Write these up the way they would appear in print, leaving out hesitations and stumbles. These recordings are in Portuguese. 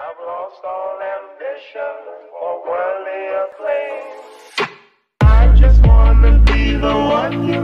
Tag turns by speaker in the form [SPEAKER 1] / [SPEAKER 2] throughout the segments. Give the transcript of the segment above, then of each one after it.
[SPEAKER 1] I've lost all ambition for worldly acclaim. I just wanna be the one you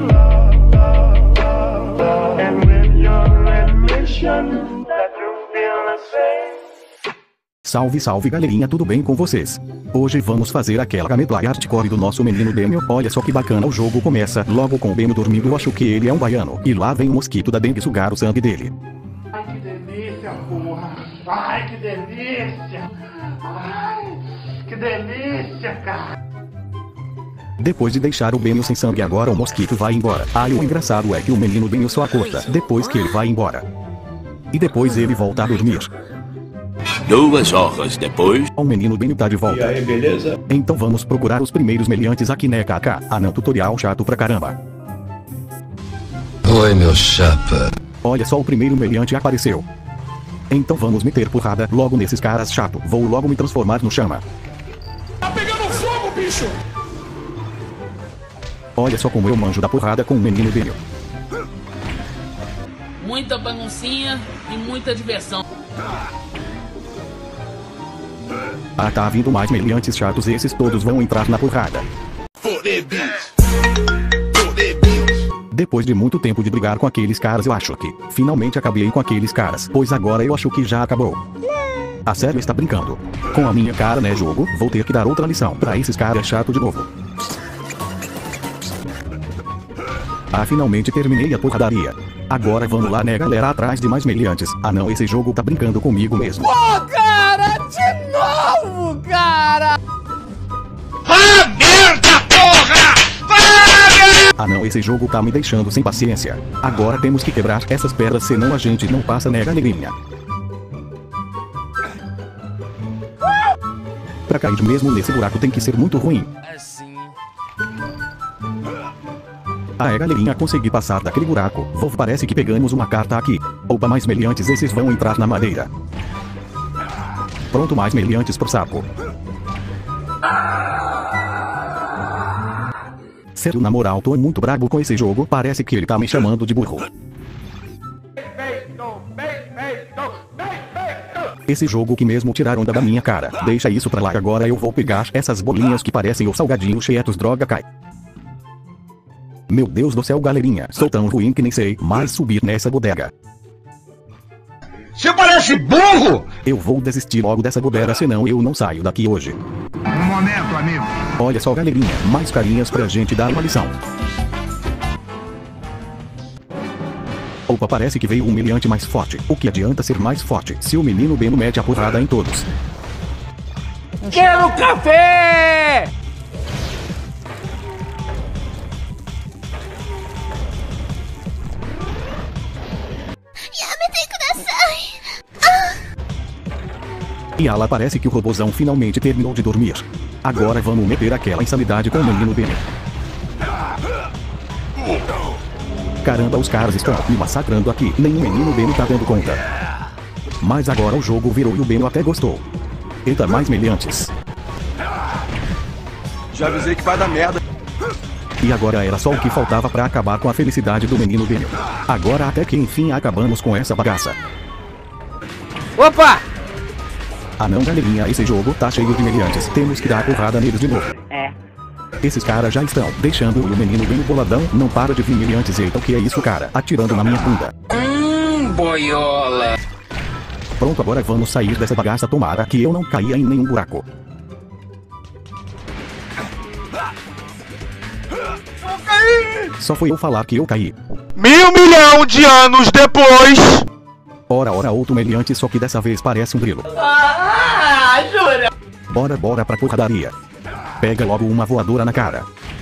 [SPEAKER 1] love. And with your admission that you feel the same.
[SPEAKER 2] Salve, salve galerinha, tudo bem com vocês? Hoje vamos fazer aquela gameplay hardcore do nosso menino Dêmio. Olha só que bacana, o jogo começa logo com o Dêmio dormindo. Eu acho que ele é um baiano. E lá vem o mosquito da dengue sugar o sangue dele.
[SPEAKER 1] Ai que delícia, porra! Ai que delícia! Ai que delícia, cara!
[SPEAKER 2] Depois de deixar o Dêmio sem sangue, agora o mosquito vai embora. Aí o engraçado é que o menino Dêmio só acorda depois que ele vai embora. E depois ele volta a dormir.
[SPEAKER 3] 2 horas depois.
[SPEAKER 2] O menino Dêmio tá de volta.
[SPEAKER 4] E aí, beleza?
[SPEAKER 2] Então vamos procurar os primeiros meliantes aqui, né, KK? Ah não, tutorial chato pra caramba.
[SPEAKER 5] Oi, meu chapa.
[SPEAKER 2] Olha só, o primeiro meliante apareceu. Então vamos meter porrada logo nesses caras chato. Vou logo me transformar no chama.
[SPEAKER 6] Tá pegando fogo, bicho!
[SPEAKER 2] Olha só como eu manjo da porrada com o menino Dêmio.
[SPEAKER 7] Muita baguncinha e muita diversão.
[SPEAKER 2] Ah, tá vindo mais meliantes chatos, esses todos vão entrar na porrada. Depois de muito tempo de brigar com aqueles caras, eu acho que finalmente acabei com aqueles caras, pois agora eu acho que já acabou. A sério, está brincando com a minha cara, né, jogo? Vou ter que dar outra lição pra esses caras chato de novo. Ah, finalmente terminei a porradaria. Agora vamos lá, né, galera, atrás de mais meliantes. Ah não, esse jogo tá brincando comigo mesmo.
[SPEAKER 6] Pô, cara, de novo, cara!
[SPEAKER 3] Ah, merda, porra!
[SPEAKER 2] Ah não, esse jogo tá me deixando sem paciência. Agora temos que quebrar essas pedras, senão a gente não passa, né, galerinha? Pra cair mesmo nesse buraco tem que ser muito ruim.
[SPEAKER 7] Assim.
[SPEAKER 2] Ah é, galerinha, consegui passar daquele buraco. Parece que pegamos uma carta aqui. Opa, mais meliantes, esses vão entrar na madeira. Pronto, mais meliantes pro saco. Sério, na moral, tô muito brabo com esse jogo. Parece que ele tá me chamando de burro. Esse jogo que mesmo tiraram da minha cara. Deixa isso pra lá, agora eu vou pegar essas bolinhas que parecem o salgadinho Cheetos, droga, cai. Meu Deus do céu, galerinha, sou tão ruim que nem sei mais subir nessa bodega.
[SPEAKER 3] Você parece burro!
[SPEAKER 2] Eu vou desistir logo dessa bobeira, senão eu não saio daqui hoje.
[SPEAKER 1] Um momento, amigo.
[SPEAKER 2] Olha só, galerinha, mais carinhas pra gente dar uma lição. Opa, parece que veio um meliante mais forte. O que adianta ser mais forte se o menino Dêmio mete a porrada em todos?
[SPEAKER 6] Quero café!
[SPEAKER 2] E ala, parece que o robozão finalmente terminou de dormir. Agora vamos meter aquela insanidade com o menino Dêmio. Caramba, os caras estão me massacrando aqui. Nem o menino Dêmio tá dando conta. Mas agora o jogo virou e o Dêmio até gostou. Eita, mais meliantes.
[SPEAKER 4] Já avisei que vai dar merda.
[SPEAKER 2] E agora era só o que faltava pra acabar com a felicidade do menino Dêmio. Agora até que enfim acabamos com essa bagaça.
[SPEAKER 6] Opa!
[SPEAKER 2] Ah não, galerinha, esse jogo tá cheio de meliantes. Temos que dar porrada neles de novo. Esses caras já estão deixando o menino Dêmio boladão. Não para de vir meliantes. Eita, o que é isso, cara? Atirando na minha bunda.
[SPEAKER 7] Boiola.
[SPEAKER 2] Pronto, agora vamos sair dessa bagaça. Tomara que eu não caia em nenhum buraco. Só foi eu falar que eu caí.
[SPEAKER 4] 1.000 milhão de anos depois.
[SPEAKER 2] Ora, outro meliante, só que dessa vez parece um grilo.
[SPEAKER 6] Ah, jura?
[SPEAKER 2] Bora pra porradaria. Pega logo uma voadora na cara.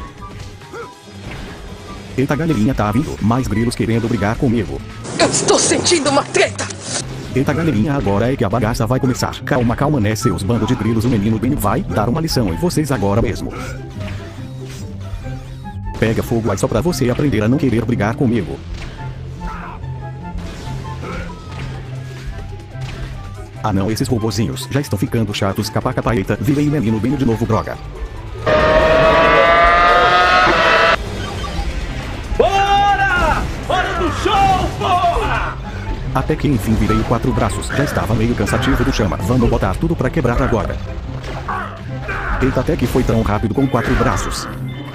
[SPEAKER 2] Eita, galerinha, tá vindo mais grilos querendo brigar comigo.
[SPEAKER 6] Eu estou sentindo uma treta!
[SPEAKER 2] Eita, galerinha, agora é que a bagaça vai começar. Calma, né, seus bandos de grilos. O menino Dêmio vai dar uma lição em vocês agora mesmo. Pega fogo aí só pra você aprender a não querer brigar comigo. Ah não, esses robozinhos já estão ficando chatos. Capa, eita, virei menino Dêmio de novo, droga. Hora do show, porra! Até que enfim virei o 4 braços. Já estava meio cansativo do chama. Vamos botar tudo pra quebrar agora. Eita, até que foi tão rápido com 4 braços.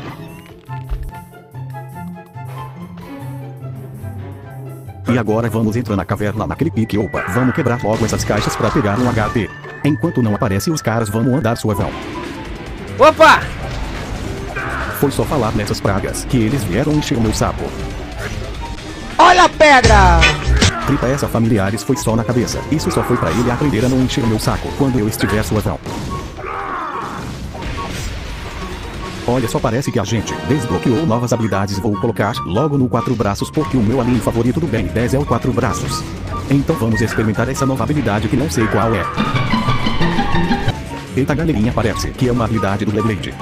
[SPEAKER 2] E agora vamos entrar na caverna naquele pique. Opa, vamos quebrar logo essas caixas pra pegar um HP. Enquanto não aparecem os caras, vamos andar suavão.
[SPEAKER 6] Opa!
[SPEAKER 2] Foi só falar nessas pragas que eles vieram encher o meu saco.
[SPEAKER 6] Olha a pedra!
[SPEAKER 2] Tripa essa familiares foi só na cabeça. Isso só foi pra ele aprender a não encher o meu saco quando eu estiver suavão. Olha só, parece que a gente desbloqueou novas habilidades. Vou colocar logo no 4 braços porque o meu anime favorito do Ben 10 é o 4 braços. Então vamos experimentar essa nova habilidade que não sei qual é. Eita, galerinha, parece que é uma habilidade do Beyblade.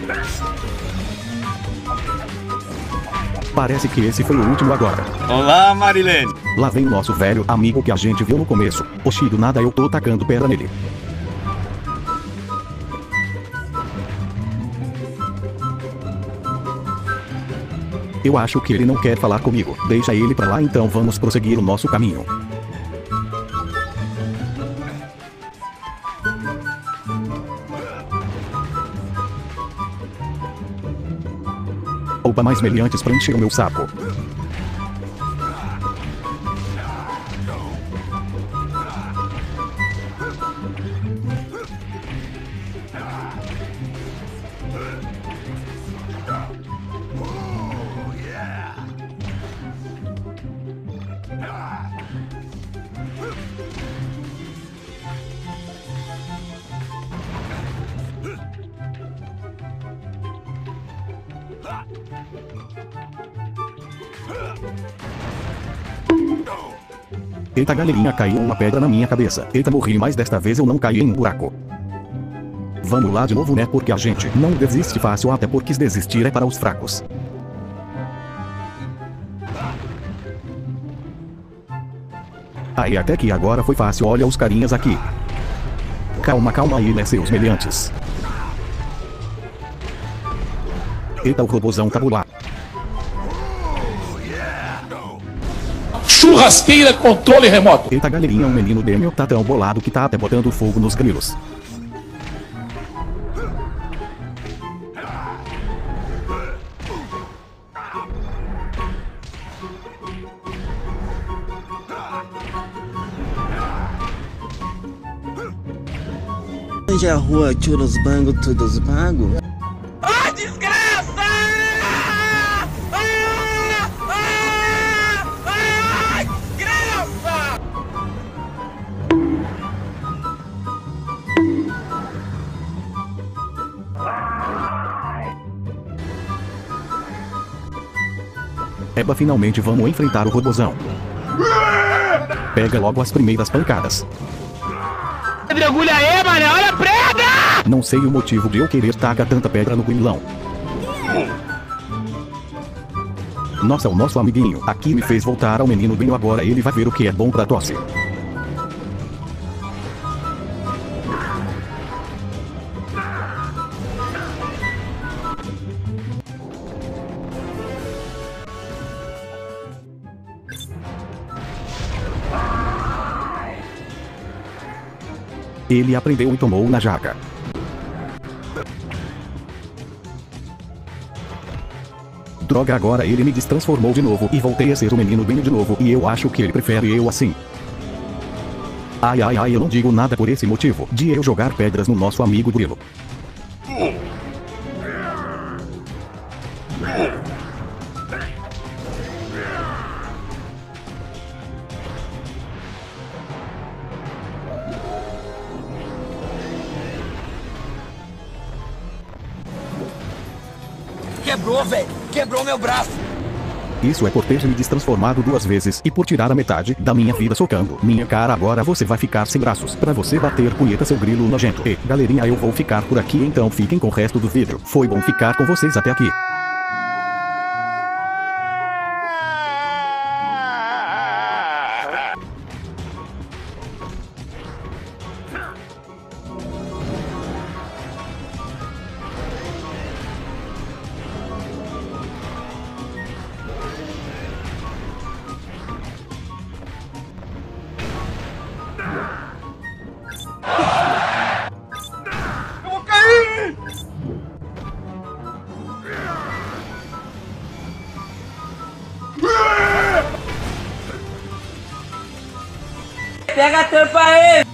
[SPEAKER 2] Parece que esse foi o último agora.
[SPEAKER 4] Olá, Marilene.
[SPEAKER 2] Lá vem o nosso velho amigo que a gente viu no começo. Oxi, do nada eu tô tacando pedra nele. Eu acho que ele não quer falar comigo. Deixa ele pra lá, então vamos prosseguir o nosso caminho. Opa, mais meliantes pra encher o meu saco. Eita, galerinha, caiu uma pedra na minha cabeça. Eita, morri, mas desta vez eu não caí em um buraco. Vamos lá de novo, né? Porque a gente não desiste fácil, até porque desistir é para os fracos. Aí até que agora foi fácil, olha os carinhas aqui. Calma, calma aí, né, seus meliantes. Eita, o robozão tá lá.
[SPEAKER 7] Churrasqueira controle remoto.
[SPEAKER 2] Eita, galerinha, um menino Demiel tá tão bolado que tá até botando fogo nos grilos.
[SPEAKER 5] Hoje a rua tira os bangos, todos pagos.
[SPEAKER 6] Ah, desgraça! Desgraça!
[SPEAKER 2] Eba, finalmente vamos enfrentar o robozão. Pega logo as primeiras pancadas.
[SPEAKER 6] Agulha aí, mano, olha a pedra!
[SPEAKER 2] Não sei o motivo de eu querer tacar tanta pedra no guilão. Nossa, o nosso amiguinho aqui me fez voltar ao menino bem, agora ele vai ver o que é bom pra tosse. Ele aprendeu e tomou na jaca. Droga, agora ele me destransformou de novo e voltei a ser o menino bem de novo, e eu acho que ele prefere eu assim. Ai ai ai, eu não digo nada por esse motivo de eu jogar pedras no nosso amigo grilo.
[SPEAKER 6] Quebrou, velho! Quebrou meu braço!
[SPEAKER 2] Isso é por ter me destransformado 2 vezes e por tirar a metade da minha vida socando minha cara. Agora você vai ficar sem braços pra você bater punheta, seu grilo nojento. E galerinha, eu vou ficar por aqui, então fiquem com o resto do vídeo. Foi bom ficar com vocês até aqui.
[SPEAKER 7] pega a tampa aí.